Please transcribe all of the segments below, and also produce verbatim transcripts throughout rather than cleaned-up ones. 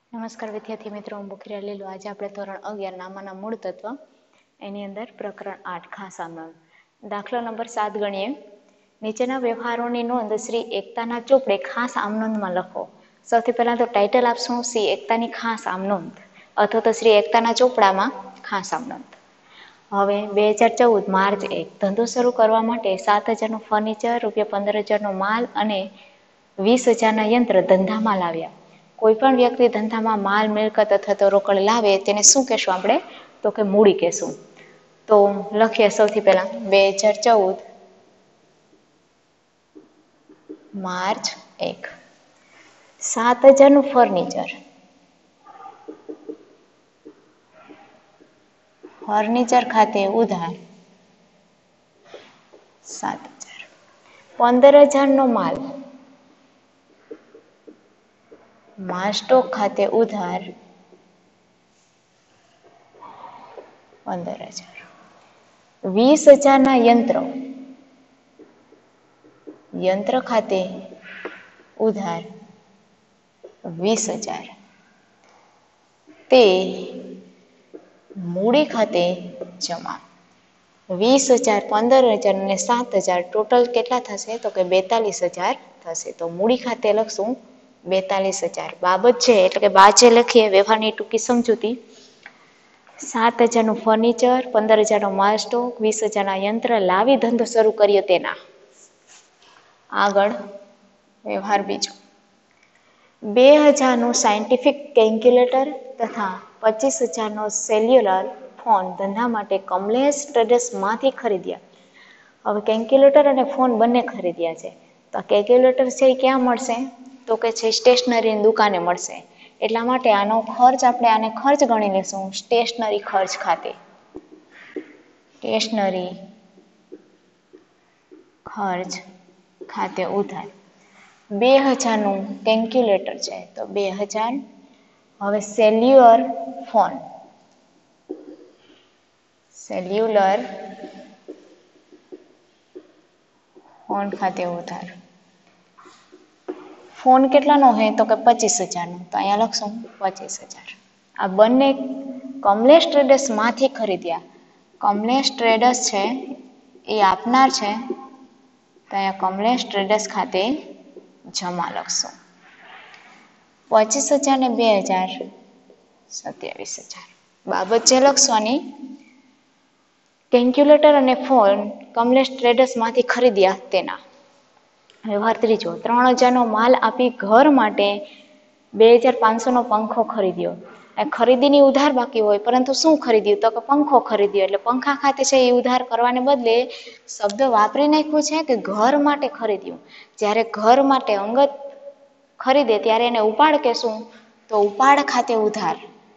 નમસ્કાર વિદ્યાર્થી મિત્રો, હું બુખિયા લીલો. આજે આપણે ધોરણ અગિયાર નામાના મૂળ તત્વ એની અંદર પ્રકરણ આઠ ખાસ આમનોંધ દાખલો નંબર સાત ગણીએ. નીચેના વ્યવહારોની નોંધ શ્રી એકતાના ચોપડે ખાસ આમનોંધમાં લખો. સૌથી પહેલા તો ટાઇટલ આપશું શ્રી એકતાની ખાસ આમનોંધ અથવા તો શ્રી એકતાના ચોપડામાં ખાસ આમનોંધ. હવે બે હજાર ચૌદ માર્ચ એક ધંધો શરૂ કરવા માટે સાત હજારનું ફર્નિચર, રૂપિયા પંદર હજારનો માલ અને વીસ હજારના યંત્ર ધંધામાં લાવ્યા. કોઈ પણ વ્યક્તિ ધંધામાં માલ મિલકત અથવા તો રોકડ લાવે તેને શું કહેશું આપણે? તો કે મૂડી કહેશું. તો લખીએ સૌથી પહેલા બે હજાર ચૌદ માર્ચ એક સાત હજારનું ફર્નિચર ફર્નિચર ખાતે ઉધાર સાત હજાર. પંદર હજારનો માલ માલ સ્ટોક ખાતે ઉધાર પંદર હજાર. વીસ હજારના યંત્ર યંત્ર ખાતે ઉધાર વીસ હજાર. તે મૂડી ખાતે જમા. વીસ હજાર, પંદર હજાર અને સાત હજાર ટોટલ કેટલા થશે? તો કે બેતાલીસ હજાર થશે. તો મૂડી ખાતે લખશું બેતાલીસ હજાર. બાબત છે એટલે કે બાજે લખીએ વ્યવહારની ટૂંકી સમજૂતી. સાત હજારનું ફર્નિચર, પંદર હજારનો માલ સ્ટોક, વીસ હજારના યંત્ર લાવી ધંધો શરૂ કર્યો તેના. આગળ વ્યવહાર બીજો. બે હજારનું સાયન્ટિફિક કેલ્ક્યુલેટર તથા પચીસ હજારનો સેલ્યુલર ફોન ધંધા માટે કમલેશ ટ્રેડર્સમાંથી ખરીદ્યા. હવે કેલ્ક્યુલેટર અને ફોન બંને ખરીદ્યા છે. તો આ કેલ્ક્યુલેટર છે એ ક્યાં મળશે? તો કે છે સ્ટેશનરીની દુકાને મળશે. એટલા માટે આનો ખર્ચ આપણે આને ખર્ચ ગણી લેશું સ્ટેશનરી ખર્ચ ખાતે. સ્ટેશનરી ખર્ચ ખાતે ઉધાર. બે હજારનું કેલ્ક્યુલેટર છે તો બે હજાર. હવે સેલ્યુઅર ફોન સેલ્યુલર ફોન ખાતે ઉધાર. ફોન કેટલાનો હોય? તો કે પચીસ હજારનો. તો અહીંયા લખશું પચીસ હજાર. આ બંને કમલેશ ટ્રેડર્સમાંથી ખરીદ્યા. કમલેશ ટ્રેડર્સ છે એ આપનાર છે તો અહીંયા કમલેશ ટ્રેડર્સ ખાતે જમા લખશું. પચીસ હજાર ને બે હજાર સત્યાવીસ હજાર. બાબત જે લખવાની કેલ્ક્યુલેટર અને ફોન કમલેશ ટ્રેડર્સમાંથી ખરીદ્યા તેના. વ્યવહાર ત્રીજો. ત્રણ હજારનો માલ આપી ઘર માટે બે હજાર પાંચસોનો પંખો ખરીદ્યો. ખરીદીની ઉધાર બાકી હોય પરંતુ શું ખરીદ્યું? તો કે પંખો ખરીદ્યો. એટલે પંખા ખાતે છે એ ઉધાર કરવાને બદલે શબ્દ વાપરી નાખ્યું છે કે ઘર માટે ખરીદ્યું. જ્યારે ઘર માટે અંગત ખરીદે ત્યારે એને ઉપાડ કહેશું. તો ઉપાડ ખાતે ઉધાર.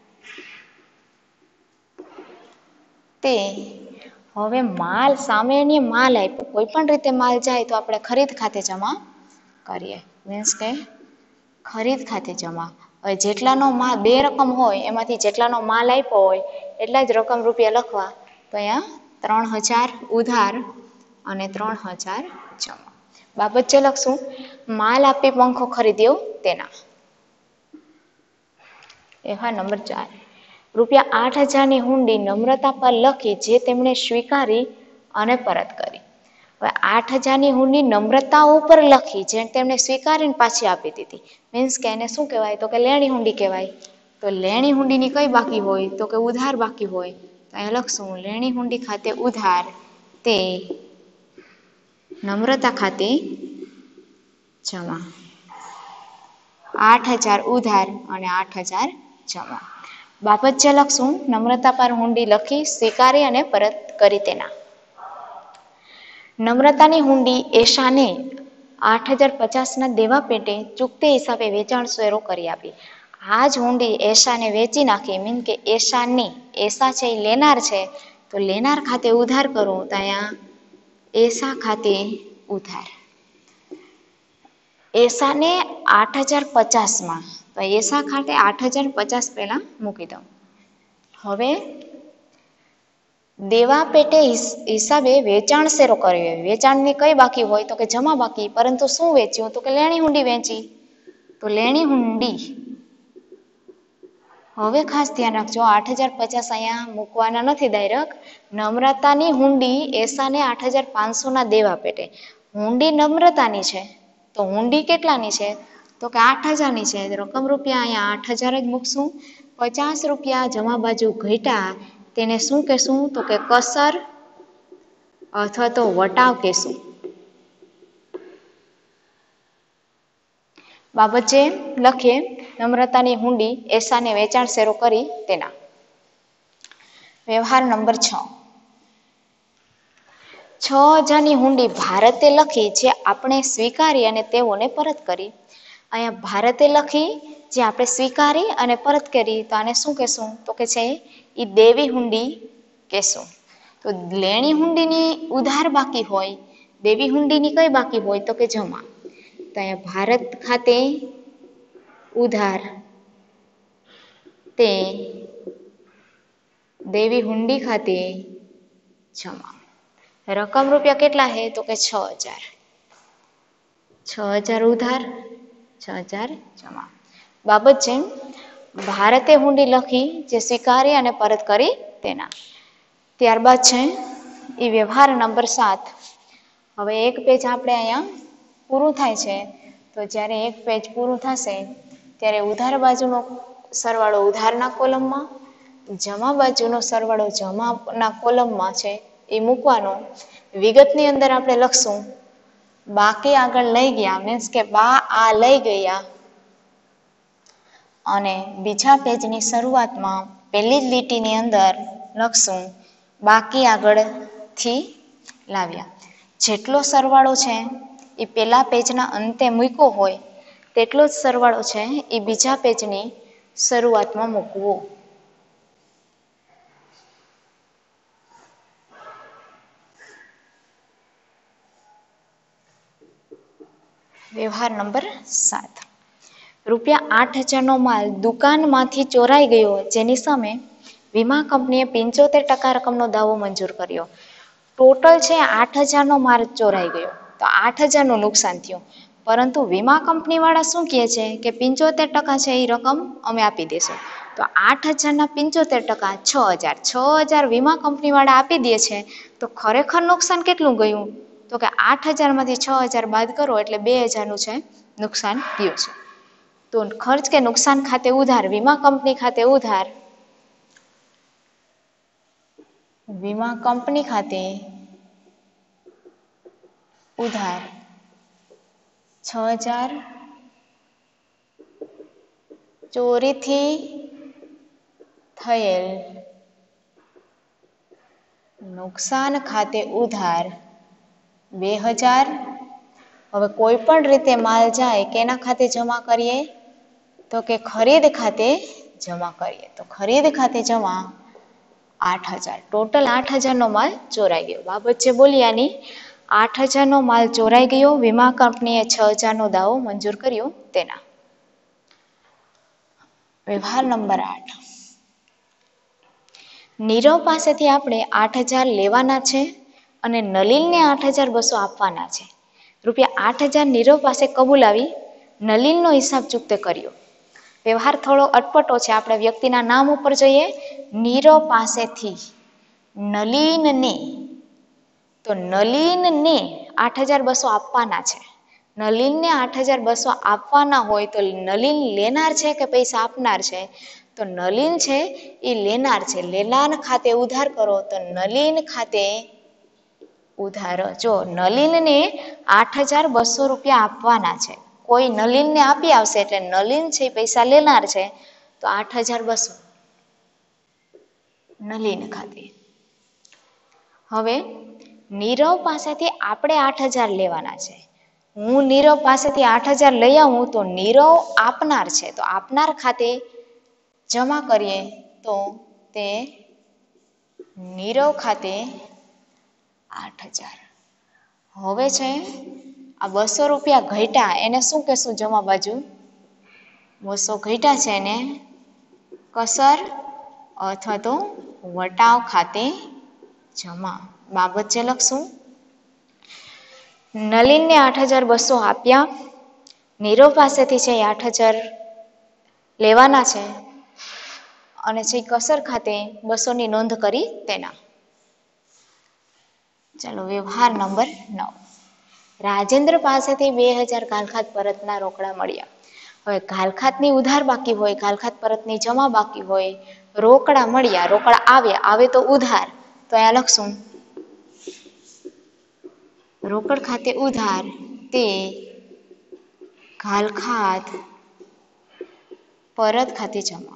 તે હવે માલ સામેની માલ આપ્યો. કોઈ પણ રીતે માલ જાય તો આપણે ખરીદ ખાતે જમા કરીએ. મીન્સ કે ખરીદ ખાતે જમા. હવે જેટલાનો માલ બે રકમ હોય એમાંથી જેટલાનો માલ આપ્યો હોય એટલા જ રકમ રૂપિયા લખવા. તો અહીંયા ત્રણ હજાર ઉધાર અને ત્રણ હજાર જમા. બાબત જે લખશું માલ આપી પંખો ખરીદ્યો તેના. વ્યવહાર નંબર ચાર. રૂપિયા આઠ હજારની હુંડી નમ્રતા પર લખી જે તેમણે સ્વીકારી અને પરત કરી. હવે આઠ હજારની હુંડી નમ્રતા ઉપર લખી જે તેમણે સ્વીકારીને પાછી આપી દીધી. મીન્સ કે એને શું કહેવાય? તો કે લેણી હુંડી કહેવાય. તો લેણી હુંડીની કઈ બાકી હોય? તો કે ઉધાર બાકી હોય. તો અહીંયા લખશું લેણી હુંડી ખાતે ઉધાર. તે નમ્રતા ખાતે જમા. આઠ હજાર ઉધાર અને આઠ હજાર જમા. બાબત જે લખશું નમ્રતા પર હુંડી લખી સ્વીકારી અને પરત કરી તેના. નમ્રતાની હુંડી એશાને આઠ હજાર પચાસના દેવા પેટે ચૂકતે હિસાબે વેચાણ શેરો કરી આપી. આ જ હુંડી એશાને વેચી નાખી. મીન કે એશાની એશા છે એ લેનાર છે તો લેનાર ખાતે ઉધાર કરું. તો અહીંયા એશા ખાતે ઉધાર. એશાને આઠ હજાર પચાસમાં તો એશા ખાતે આઠ હજાર પચાસ પહેલાં મૂકી દઉં. હવે દેવા પેટે હિસાબે વેચાણ શેરો કર્યો. વેચાણની કઈ બાકી હોય? તો કે જમા બાકી. પરંતુ શું વેચ્યું? તો કે લેણી હુંડી વેચી. તો લેણી હુંડી હવે ખાસ ધ્યાન રાખજો, આઠ હજાર પચાસ અહીંયા મૂકવાના નથી ડાયરેક્ટ. નમ્રતાની હુંડી એસાને આઠ હજાર પાંચસો ના દેવા પેટે. હુંડી નમ્રતાની છે તો હુંડી કેટલાની છે? તો કે આઠ હજારની છે. રકમ રૂપિયા અહીંયા આઠ હજાર જ મૂકશું. પચાસ રૂપિયા જમા બાજુ ઘટ્યા તેને શું કહેશું? તો કે કસર અથવા તો વટાવ કહેશું. બાબત છે લખીએ, નમ્રતાની હુંડી એસાને વેચાણ શેરો કરી તેના. વ્યવહાર નંબર છ. છ હજારની હુંડી ભારતે લખી જે આપણે સ્વીકારી અને તેઓને પરત કરી. અહીંયા ભારતે લખી જે આપણે સ્વીકારી અને પરત કરી તો આને શું કહેશું? તો કે છે એ દેવી હુંડી કહેશું. તો લેણી હુંડીની ઉધાર બાકી હોય, દેવી હુંડીની કઈ બાકી હોય? તો કે જમા. તો અહીંયા ભારત ખાતે ઉધાર તે દેવી હુંડી ખાતે જમા. રકમ રૂપિયા કેટલા છે? તો કે છ હજાર. છ હજાર ઉધાર, છ હજાર જમા. બાબત છે ભારતે હુંડી લખી જે સ્વીકારી અને પરત કરી તેના. ત્યારબાદ છે એ વ્યવહાર નંબર સાત. હવે એક પેજ આપણે અહીંયા પૂરું થાય છે. તો જ્યારે એક પેજ પૂરું થશે ત્યારે ઉધાર બાજુનો સરવાળો ઉધારના કોલમમાં, જમા બાજુનો સરવાળો જમાના કોલમમાં છે એ મૂકવાનો. વિગતની અંદર આપણે લખશું બાકી આગળ લઈ ગયા, મીન્સ કે બા આ લઈ ગયા. અને બીજા પેજની શરૂઆતમાં પહેલી જ લીટીની અંદર લખશું બાકી આગળથી લાવ્યા. જેટલો સરવાળો છે એ પહેલા પેજના અંતે મૂક્યો હોય તેટલો જ સરવાળો છે એ બીજા પેજની શરૂઆતમાં મૂકવો. વ્યવહાર નંબર સાત. રૂપિયા આઠ હજારનો માલ દુકાનમાંથી ચોરાઈ ગયો જેની સામે વીમા કંપનીએ પંચોતેર ટકા રકમનો દાવો મંજૂર કર્યો. ટોટલ છે આઠ હજારનો માલ ચોરાઈ ગયો તો આઠ હજારનું નુકસાન થયું, પરંતુ વીમા કંપનીવાળા શું કહે છે કે પંચોતેર ટકા છે એ રકમ અમે આપી દઈશું. તો આઠ હજારના પંચોતેર ટકા છ હજાર છ હજાર વીમા કંપનીવાળા આપી દે છે. તો ખરેખર નુકસાન કેટલું ગયું? તો કે આઠ હજારમાંથી છ હજાર બાદ કરો એટલે બે હજારનું છે નુકસાન ગયું છે. તો ખર્ચ કે નુકસાન ખાતે ઉધાર, વીમા કંપની ખાતે ઉધાર, વીમા કંપની ખાતે ઉધાર છ હજાર ચોરીથી થયેલ નુકસાન ખાતે ઉધાર બે હજાર. હવે કોઈ પણ રીતે માલ જાય કેના ખાતે જમા કરીએ? તો કે ખરીદ ખાતે જમા કરીએ. તો ખરીદ ખાતે જમા આઠ હજાર. ટોટલ આઠ હજારનો માલ ચોરાઈ ગયો. બાબત છે બોલિયાની આઠ હજારનો માલ ચોરાઈ ગયો, વીમા કંપનીએ છ હજારનો દાવો મંજૂર કર્યો તેના. વ્યવહાર નંબર આઠ. નીરવ પાસેથી આપણે આઠ હજાર લેવાના છે અને નલિનને આઠ હજાર બસો આપવાના છે. રૂપિયા આઠ હજાર નીરવ પાસે કબૂલાવી નલિનનો હિસાબ ચૂકતે કર્યો. વ્યવહાર થોડો અટપટો છે. આપણે વ્યક્તિના નામ ઉપર જોઈએ. નીરવ પાસેથી નલિનને, તો નલિનને આઠ હજાર બસો આપવાના છે. નલિનને આઠ હજાર બસો આપવાના હોય તો નલિન લેનાર છે કે પૈસા આપનાર છે? તો નલિન છે એ લેનાર છે. લેનાર ખાતે ઉધાર કરો તો નલિન ખાતે ઉધાર. જો નલિનને આઠ હજાર બસો રૂપિયા આપવાના છે, કોઈ નલિનને આપી આવશે એટલે નલિન છે પૈસા લેનાર છે, તો આઠ હજાર બસો નલિન ખાતે. હવે નીરવ પાસેથી આપણે આઠ હજાર લેવાના છે. હું નીરવ પાસેથી આઠ હજાર લઈ આવું તો નીરવ આપનાર છે, તો આપનાર ખાતે જમા કરીએ તો તે નીરવ ખાતે આઠ હજાર. હવે છે આ બસો રૂપિયા ઘટ્યા એને શું કહેશું? જમા બાજુ બસો ઘટ્યા છે એને કસર અથવા તો વટાવ ખાતે જમા. બાબત છે લખશું નલિનને આઠ હજાર બસો આપ્યા, નીરવ પાસેથી છે એ આઠ હજાર લેવાના છે અને છે કસર ખાતે બસોની નોંધ કરી તેના. ચાલો વ્યવહાર નંબર નવ. રાજેન્દ્ર પાસેથી બે હજાર ઘાલખાત પરતના રોકડા મળ્યા. હવે ઘાલખાતની ઉધાર બાકી હોય, ઘાલખાત પરતની જમા બાકી હોય, રોકડા મળ્યા, રોકડા આવ્યા, આવે તો ઉધાર, તો અહીંયા લખશું રોકડ ખાતે ઉધાર તે ઘાલખાત પરત ખાતે જમા.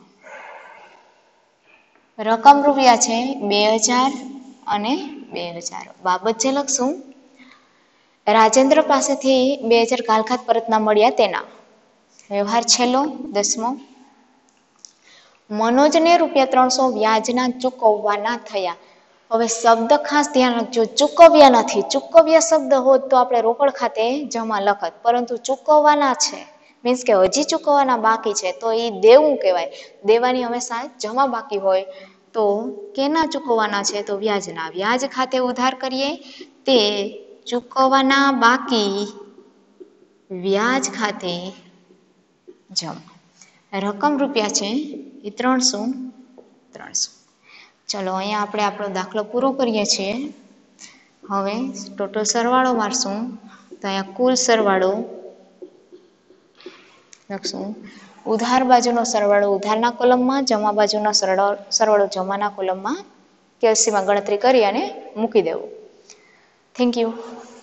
રકમ રૂપિયા છે બે હજાર અને બે હજાર. બાબત જે લખશું રાજેન્દ્ર પાસેથી બે હજાર ઘાલખાત પરતના મળ્યા તેના. વ્યવહાર છેલ્લો દસમો. મનોજને રૂપિયા ત્રણસો વ્યાજના ચૂકવવાના થયા. હવે શબ્દ ખાસ ધ્યાન રાખજો, ચૂકવ્યા નથી. ચૂકવ્યા શબ્દ હોત તો આપણે રોકડ ખાતે જમા લખત, પરંતુ ચૂકવવાના છે મીન્સ કે હજી ચૂકવવાના બાકી છે, તો એ દેવું કહેવાય. દેવાની હંમેશા જમા બાકી હોય, તો કેના ચૂકવવાના છે? તો વ્યાજના. વ્યાજ ખાતે ઉધાર કરીએ તે ચૂકવવાના બાકી વ્યાજ ખાતે જમા. રકમ રૂપિયા છે એ ત્રણસો ત્રણસો. ચલો અહીંયા આપણે આપણો દાખલો પૂરો કરીએ છીએ. હવે ટોટલ સરવાળો મારશું, તો અહીંયા કુલ સરવાળો લખશું. ઉધાર બાજુનો સરવાળો ઉધારના કોલમમાં, જમા બાજુનો સરવાળો જમાના કોલમમાં કેલ્સીમાં ગણતરી કરી અને મૂકી દેવું. Thank you.